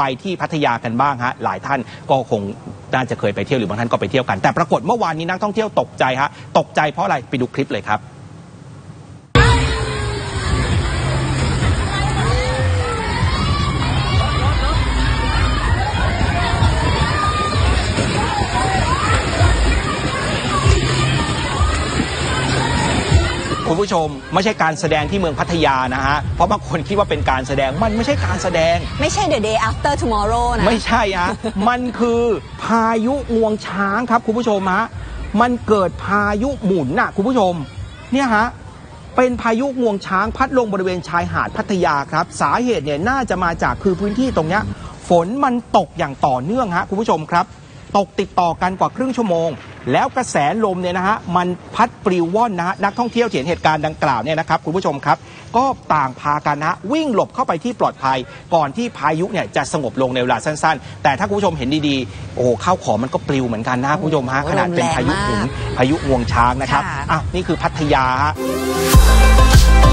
ไปที่พัทยากันบ้างฮะหลายท่านก็คงน่าจะเคยไปเที่ยวหรือบางท่านก็ไปเที่ยวกันแต่ปรากฏเมื่อวานนี้นักท่องเที่ยวตกใจฮะตกใจเพราะอะไรไปดูคลิปเลยครับคุณผู้ชมไม่ใช่การแสดงที่เมืองพัทยานะฮะเพราะบางคนคิดว่าเป็นการแสดงมันไม่ใช่การแสดงไม่ใช่ The Day After Tomorrow นะไม่ใช่ฮะ มันคือพายุงวงช้างครับคุณผู้ชมฮะมันเกิดพายุหมุนน่ะคุณผู้ชมเนี่ยฮะเป็นพายุงวงช้างพัดลงบริเวณชายหาดพัทยาครับสาเหตุเนี่ยน่าจะมาจากคือพื้นที่ตรงเนี้ยฝนมันตกอย่างต่อเนื่องฮะคุณผู้ชมครับตกติดต่อกันกว่าครึ่งชั่วโมงแล้วกระแสลมเนี่ยนะฮะมันพัดปลิวว่อนนะฮะนักท่องเที่ยวเห็นเหตุการณ์ดังกล่าวเนี่ยนะครับคุณผู้ชมครับก็ต่างพากันนะวิ่งหลบเข้าไปที่ปลอดภัยก่อนที่พายุเนี่ยจะสงบลงในเวลาสั้นๆแต่ถ้าคุณผู้ชมเห็นดีๆโอ้ข้าวของมันก็ปลิวเหมือนกันนะคุณผู้ชมฮะขนาดเป็นพายุหมุนพายุงวงช้างนะครับนี่คือพัทยา